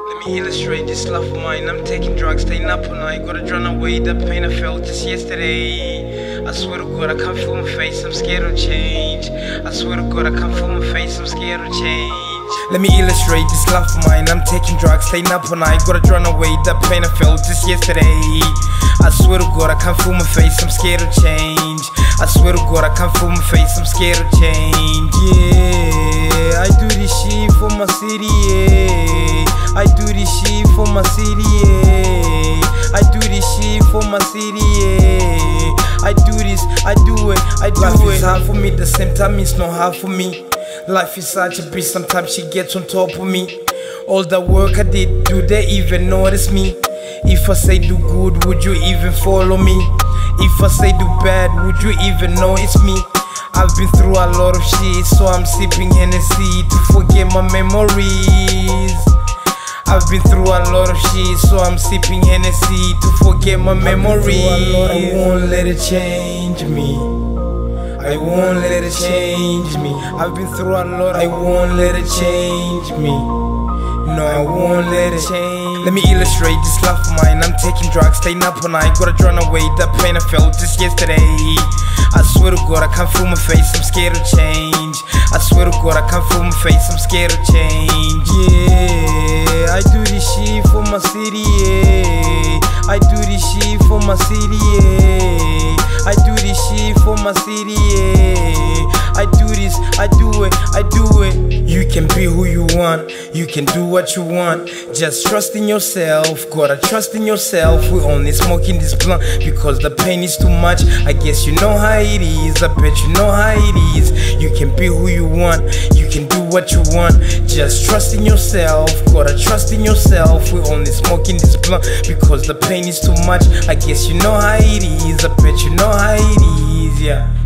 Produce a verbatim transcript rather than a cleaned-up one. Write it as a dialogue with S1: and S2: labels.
S1: Let me illustrate this love of mine. I'm taking drugs, staying up all night. Gotta drown away the pain I felt just yesterday. I swear to God, I can't feel my face, I'm scared of change. I swear to God, I can't feel my face, I'm scared of change. Let me illustrate this love of mine. I'm taking drugs, staying up all night. Gotta drown away the pain I felt just yesterday. I swear to God, I can't feel my face, I'm scared of change. I swear to God, I can't feel my face, I'm scared of change. Yeah, I do this shit for my city, yeah. I do this shit for my city, yeah. I do this shit for my city, yeah. I do this, I do it, I do Life it. Life is hard for me, the same time it's not hard for me. Life is such a bitch, sometimes she gets on top of me. All the work I did, do they even notice me? If I say do good, would you even follow me? If I say do bad, would you even notice me? I've been through a lot of shit, so I'm sipping Hennessy to forget my memories. I've been through a lot of shit, so I'm sipping Hennessy to forget my memories. I won't let it change me. I won't let it change me. I've been through a lot, I won't let it change me. No, I won't let it change. Let me illustrate this love of mine. I'm taking drugs, staying up all night. Gotta drown away the pain I felt just yesterday. I swear to God, I can't feel my face, I'm scared of change. I swear to God, I can't feel my face, I'm scared of change. Yeah, I do this shit for my city, yeah. I do this shit for my city, yeah. I do this shit for my city, yeah. I do this, I do it, I do it. You can be who you want, you can do what you want. Just trust in yourself, gotta trust in yourself. We're only smoking this blunt because the pain is too much. I guess you know how it is, I bet you know how it is. You can be who you want, you can do what you want. Just trust in yourself, gotta trust in yourself. We're only smoking this blunt because the pain is too much. I guess you know how it is, I bet you know how it is, yeah.